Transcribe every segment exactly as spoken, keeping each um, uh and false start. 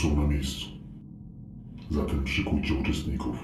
są na miejscu. Zatem szykujcie uczestników.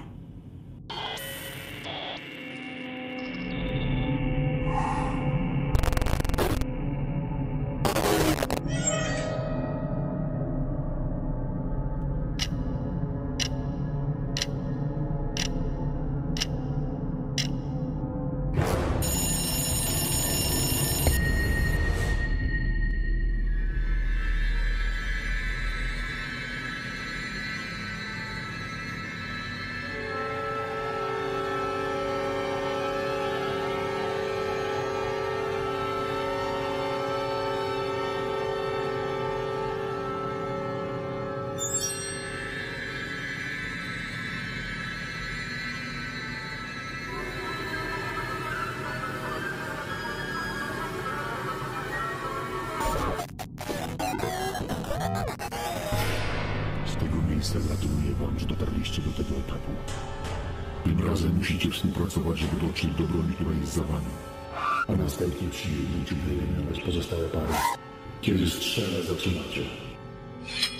Z tego miejsca gratuluję wam, że dotarliście do tego etapu. Tym razem musicie współpracować, żeby dotrzeć do broni, która jest za wami. A następnie przyjęliście wyeliminować pozostałe pary. Kiedy strzelę, zaczynacie.